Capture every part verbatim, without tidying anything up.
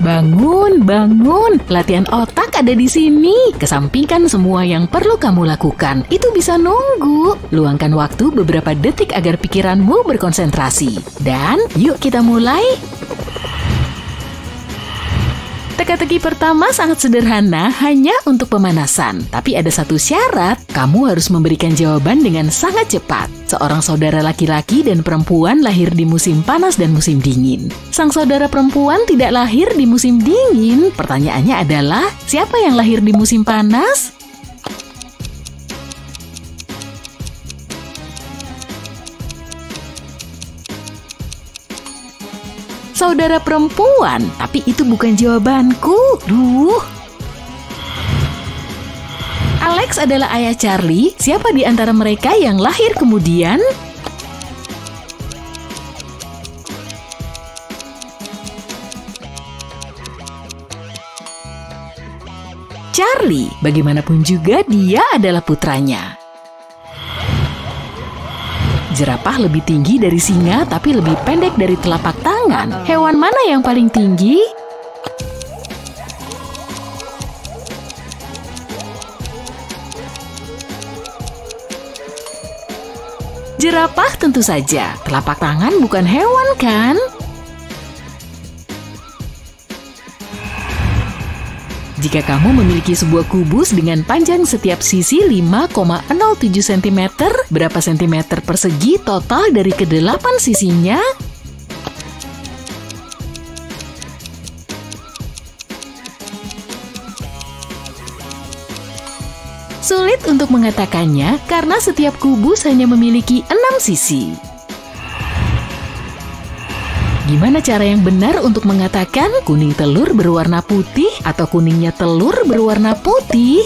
Bangun, bangun. Latihan otak ada di sini. Kesampingkan semua yang perlu kamu lakukan. Itu bisa nunggu. Luangkan waktu beberapa detik agar pikiranmu berkonsentrasi. Dan yuk kita mulai. Teka-teki pertama sangat sederhana, hanya untuk pemanasan. Tapi ada satu syarat, kamu harus memberikan jawaban dengan sangat cepat. Seorang saudara laki-laki dan perempuan lahir di musim panas dan musim dingin. Sang saudara perempuan tidak lahir di musim dingin. Pertanyaannya adalah, siapa yang lahir di musim panas? Saudara perempuan, tapi itu bukan jawabanku. Duh. Alex adalah ayah Charlie. Siapa di antara mereka yang lahir kemudian? Charlie. Bagaimanapun juga dia adalah putranya. Jerapah lebih tinggi dari singa, tapi lebih pendek dari telapak tangan. Hewan mana yang paling tinggi? Jerapah tentu saja. Telapak tangan bukan hewan, kan? Jika kamu memiliki sebuah kubus dengan panjang setiap sisi lima koma nol tujuh sentimeter, berapa sentimeter persegi total dari kedelapan sisinya? Sulit untuk mengatakannya karena setiap kubus hanya memiliki enam sisi. Gimana cara yang benar untuk mengatakan kuning telur berwarna putih atau kuningnya telur berwarna putih?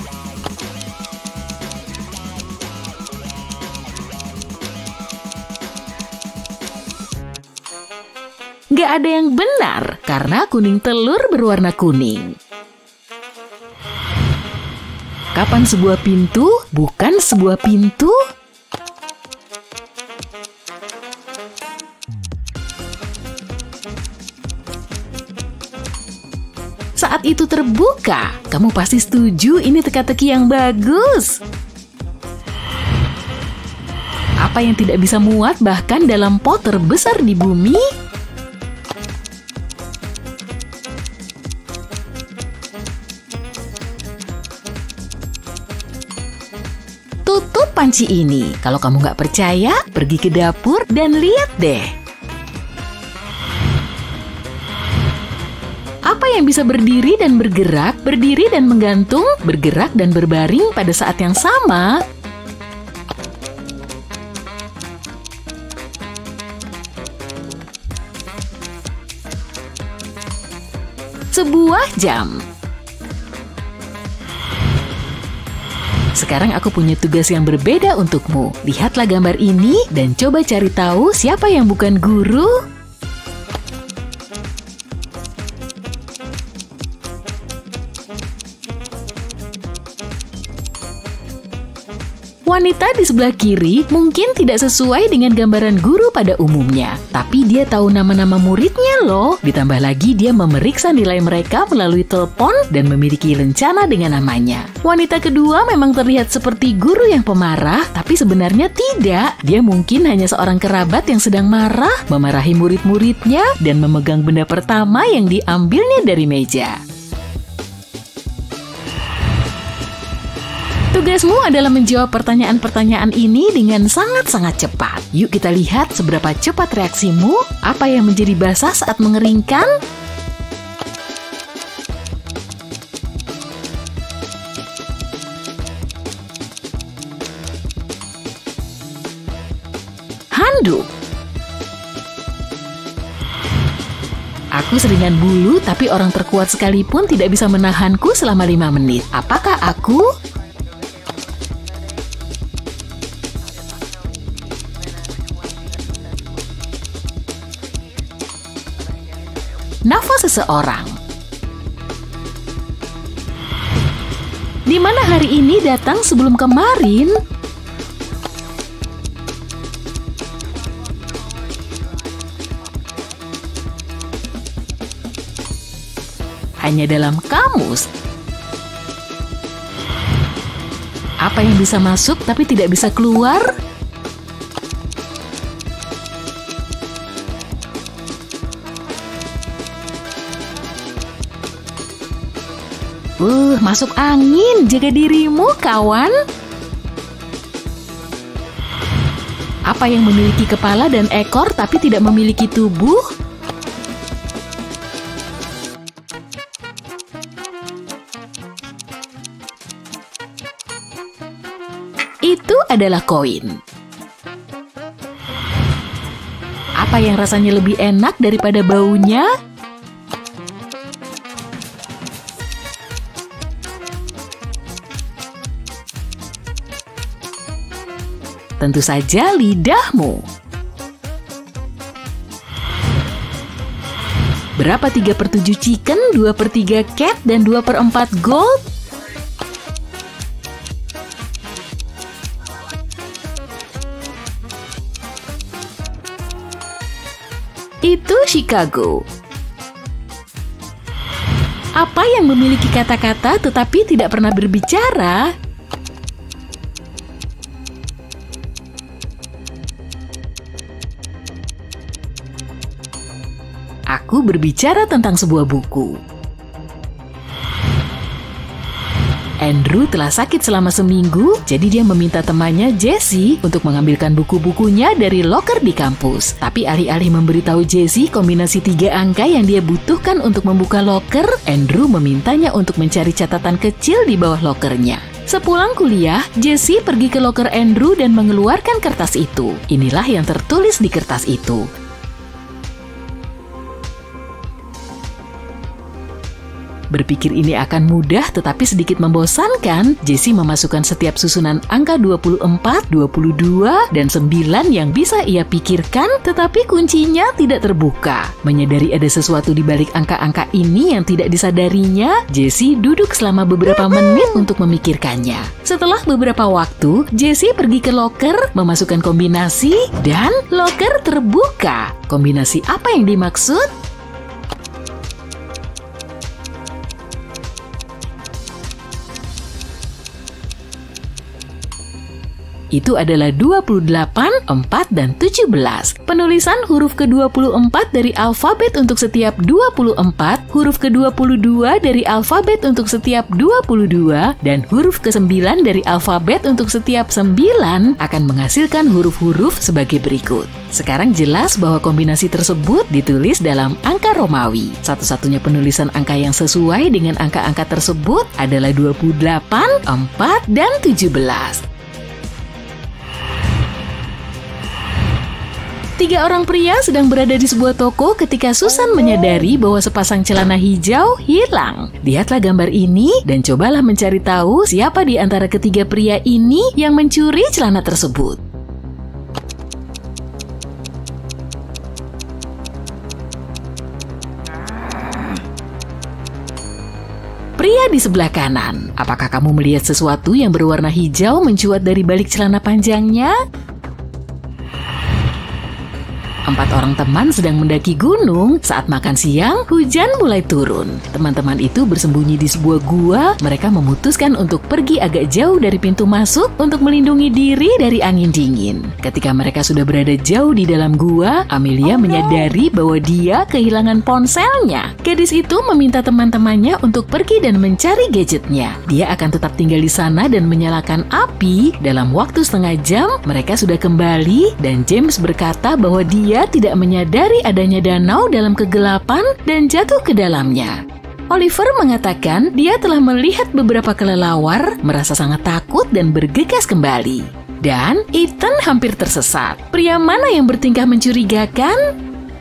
Nggak ada yang benar karena kuning telur berwarna kuning. Kapan sebuah pintu bukan sebuah pintu? Saat itu terbuka, kamu pasti setuju ini teka-teki yang bagus. Apa yang tidak bisa muat bahkan dalam pot terbesar di bumi? Tutup panci ini. Kalau kamu nggak percaya, pergi ke dapur dan lihat deh. Apa yang bisa berdiri dan bergerak, berdiri dan menggantung, bergerak dan berbaring pada saat yang sama? Sebuah jam. Sekarang aku punya tugas yang berbeda untukmu. Lihatlah gambar ini dan coba cari tahu siapa yang bukan guru. Wanita di sebelah kiri mungkin tidak sesuai dengan gambaran guru pada umumnya. Tapi dia tahu nama-nama muridnya loh. Ditambah lagi dia memeriksa nilai mereka melalui telepon dan memiliki rencana dengan namanya. Wanita kedua memang terlihat seperti guru yang pemarah, tapi sebenarnya tidak. Dia mungkin hanya seorang kerabat yang sedang marah, memarahi murid-muridnya, dan memegang benda pertama yang diambilnya dari meja. Tugasmu adalah menjawab pertanyaan-pertanyaan ini dengan sangat-sangat cepat. Yuk kita lihat seberapa cepat reaksimu, apa yang menjadi basah saat mengeringkan. Handuk. Aku seringan bulu, tapi orang terkuat sekalipun tidak bisa menahanku selama lima menit. Apakah aku? Nafas seseorang. Di mana hari ini datang sebelum kemarin? hanya dalam kamus. Apa yang bisa masuk tapi tidak bisa keluar? Uh, masuk angin, jaga dirimu, kawan. Apa yang memiliki kepala dan ekor tapi tidak memiliki tubuh? Itu adalah koin. Apa yang rasanya lebih enak daripada baunya? Tentu saja lidahmu. Berapa tiga per tujuh chicken, dua per tiga cat, dan dua per empat gold? Itu Chicago. Apa yang memiliki kata-kata tetapi tidak pernah berbicara? Aku berbicara tentang sebuah buku. Andrew telah sakit selama seminggu, jadi dia meminta temannya Jesse untuk mengambilkan buku-bukunya dari loker di kampus. Tapi alih-alih memberitahu Jesse kombinasi tiga angka yang dia butuhkan untuk membuka loker, Andrew memintanya untuk mencari catatan kecil di bawah lokernya. Sepulang kuliah, Jesse pergi ke loker Andrew dan mengeluarkan kertas itu. Inilah yang tertulis di kertas itu. Berpikir ini akan mudah tetapi sedikit membosankan, Jesse memasukkan setiap susunan angka dua puluh empat, dua puluh dua, dan sembilan yang bisa ia pikirkan, tetapi kuncinya tidak terbuka. Menyadari ada sesuatu di balik angka-angka ini yang tidak disadarinya, Jesse duduk selama beberapa menit untuk memikirkannya. Setelah beberapa waktu, Jesse pergi ke loker, memasukkan kombinasi, dan loker terbuka. Kombinasi apa yang dimaksud? Itu adalah dua puluh delapan, empat, dan tujuh belas. Penulisan huruf ke dua puluh empat dari alfabet untuk setiap dua puluh empat, huruf ke dua puluh dua dari alfabet untuk setiap dua puluh dua, dan huruf ke sembilan dari alfabet untuk setiap sembilan akan menghasilkan huruf-huruf sebagai berikut. Sekarang jelas bahwa kombinasi tersebut ditulis dalam angka Romawi. Satu-satunya penulisan angka yang sesuai dengan angka-angka tersebut adalah dua puluh delapan, empat, dan tujuh belas. Tiga orang pria sedang berada di sebuah toko ketika Susan menyadari bahwa sepasang celana hijau hilang. Lihatlah gambar ini dan cobalah mencari tahu siapa di antara ketiga pria ini yang mencuri celana tersebut. Pria di sebelah kanan, apakah kamu melihat sesuatu yang berwarna hijau mencuat dari balik celana panjangnya? Empat orang teman sedang mendaki gunung. Saat makan siang, hujan mulai turun. Teman-teman itu bersembunyi di sebuah gua. Mereka memutuskan untuk pergi agak jauh dari pintu masuk untuk melindungi diri dari angin dingin. Ketika mereka sudah berada jauh di dalam gua, Amelia menyadari bahwa dia kehilangan ponselnya. Gadis itu meminta teman-temannya untuk pergi dan mencari gadgetnya. Dia akan tetap tinggal di sana dan menyalakan api. Dalam waktu setengah jam, mereka sudah kembali dan James berkata bahwa dia Dia tidak menyadari adanya danau dalam kegelapan dan jatuh ke dalamnya. Oliver mengatakan dia telah melihat beberapa kelelawar, merasa sangat takut dan bergegas kembali. Dan Ethan hampir tersesat. Pria mana yang bertingkah mencurigakan?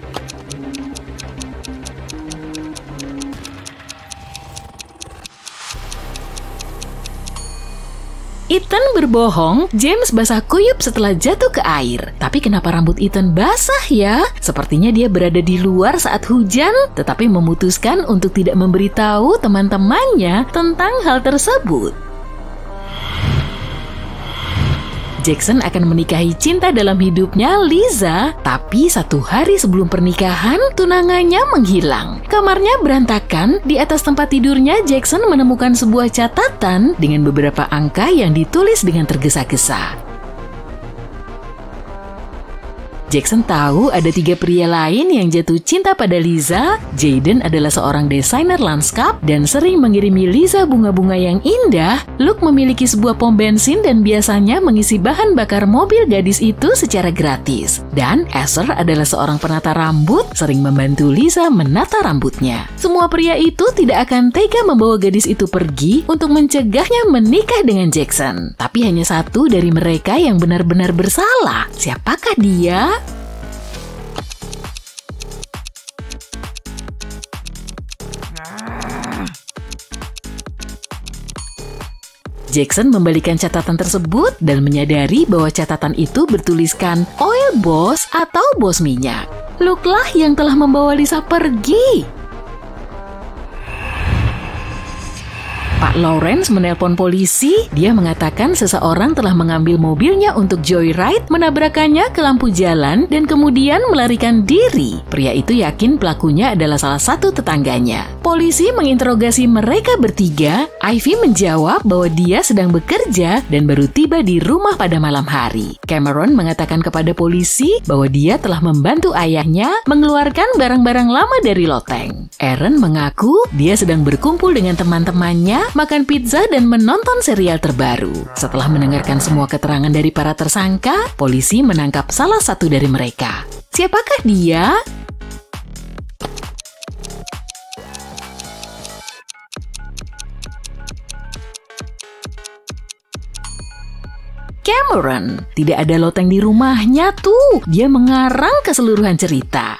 Ethan berbohong, James basah kuyup setelah jatuh ke air. Tapi kenapa rambut Ethan basah ya? Sepertinya dia berada di luar saat hujan, tetapi memutuskan untuk tidak memberitahu teman-temannya tentang hal tersebut. Jackson akan menikahi cinta dalam hidupnya, Lisa. Tapi satu hari sebelum pernikahan, tunangannya menghilang. Kamarnya berantakan. Di atas tempat tidurnya, Jackson menemukan sebuah catatan dengan beberapa angka yang ditulis dengan tergesa-gesa. Jackson tahu ada tiga pria lain yang jatuh cinta pada Lisa. Jaden adalah seorang desainer lanskap dan sering mengirimi Lisa bunga-bunga yang indah. Luke memiliki sebuah pom bensin dan biasanya mengisi bahan bakar mobil gadis itu secara gratis. Dan Asher adalah seorang penata rambut, sering membantu Lisa menata rambutnya. Semua pria itu tidak akan tega membawa gadis itu pergi untuk mencegahnya menikah dengan Jackson. Tapi hanya satu dari mereka yang benar-benar bersalah. Siapakah dia? Jackson membalikan catatan tersebut dan menyadari bahwa catatan itu bertuliskan oil boss atau bos minyak. Luke lah yang telah membawa Lisa pergi. Pak Lawrence menelpon polisi. Dia mengatakan seseorang telah mengambil mobilnya untuk joyride, menabrakannya ke lampu jalan, dan kemudian melarikan diri. Pria itu yakin pelakunya adalah salah satu tetangganya. Polisi menginterogasi mereka bertiga. Ivy menjawab bahwa dia sedang bekerja dan baru tiba di rumah pada malam hari. Cameron mengatakan kepada polisi bahwa dia telah membantu ayahnya mengeluarkan barang-barang lama dari loteng. Aaron mengaku dia sedang berkumpul dengan teman-temannya, makan pizza dan menonton serial terbaru. Setelah mendengarkan semua keterangan dari para tersangka, polisi menangkap salah satu dari mereka. Siapakah dia? Cameron. Tidak ada loteng di rumahnya tuh. Dia mengarang keseluruhan cerita.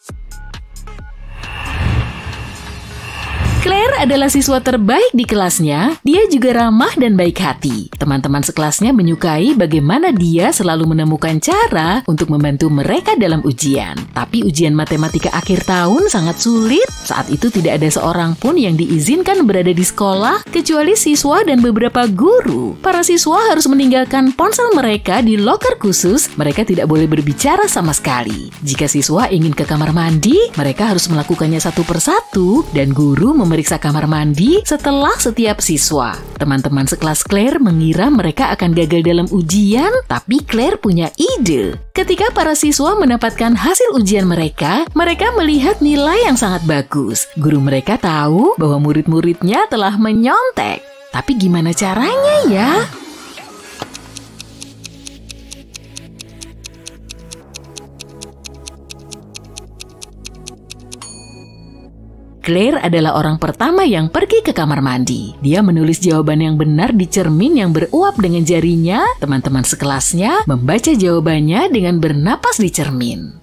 Claire adalah siswa terbaik di kelasnya. Dia juga ramah dan baik hati. Teman-teman sekelasnya menyukai bagaimana dia selalu menemukan cara untuk membantu mereka dalam ujian. Tapi ujian matematika akhir tahun sangat sulit. Saat itu tidak ada seorang pun yang diizinkan berada di sekolah kecuali siswa dan beberapa guru. Para siswa harus meninggalkan ponsel mereka di loker khusus. Mereka tidak boleh berbicara sama sekali. Jika siswa ingin ke kamar mandi, mereka harus melakukannya satu persatu dan guru memeriksa kamar mandi setelah setiap siswa. Teman-teman sekelas Claire mengira mereka akan gagal dalam ujian, tapi Claire punya ide. Ketika para siswa mendapatkan hasil ujian mereka, mereka melihat nilai yang sangat bagus. Guru mereka tahu bahwa murid-muridnya telah menyontek. Tapi gimana caranya ya? Claire adalah orang pertama yang pergi ke kamar mandi. Dia menulis jawaban yang benar di cermin yang beruap dengan jarinya. Teman-teman sekelasnya membaca jawabannya dengan bernapas di cermin.